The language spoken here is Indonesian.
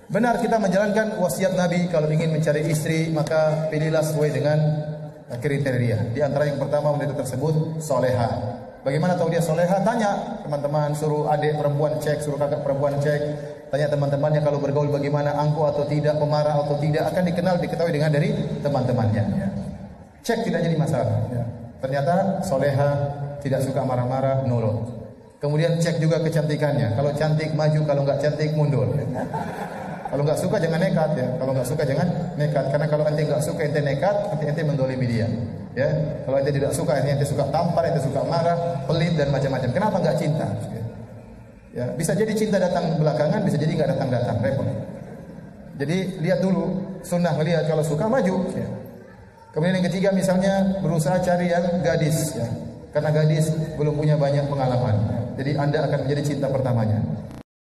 Benar kita menjalankan wasiat Nabi, kalau ingin mencari istri maka pilihlah sesuai dengan kriteria. Di antara yang pertama wanita tersebut soleha. Bagaimana tahu dia soleha? Tanya teman-teman, suruh adik perempuan cek, suruh kakak perempuan cek. Tanya teman-temannya kalau bergaul bagaimana, angkuh atau tidak, pemarah atau tidak, akan diketahui dengan dari teman-temannya. Cek tidak jadi masalah. Ternyata soleha, tidak suka marah-marah, nurut. Kemudian cek juga kecantikannya. Kalau cantik maju, kalau nggak cantik mundur. Kalau nggak suka jangan nekat ya. Kalau nggak suka jangan nekat. Karena kalau ente nggak suka ente nekat, ente mendolimi dia. Ya. Kalau ente tidak suka, ente suka tampar, ente suka marah, pelit dan macam-macam. Kenapa nggak cinta? Ya. Bisa jadi cinta datang belakangan, bisa jadi nggak datang repot. Jadi lihat dulu, sunnah melihat kalau suka maju. Ya. Kemudian yang ketiga misalnya berusaha cari yang gadis. Ya. Karena gadis belum punya banyak pengalaman. Jadi anda akan menjadi cinta pertamanya.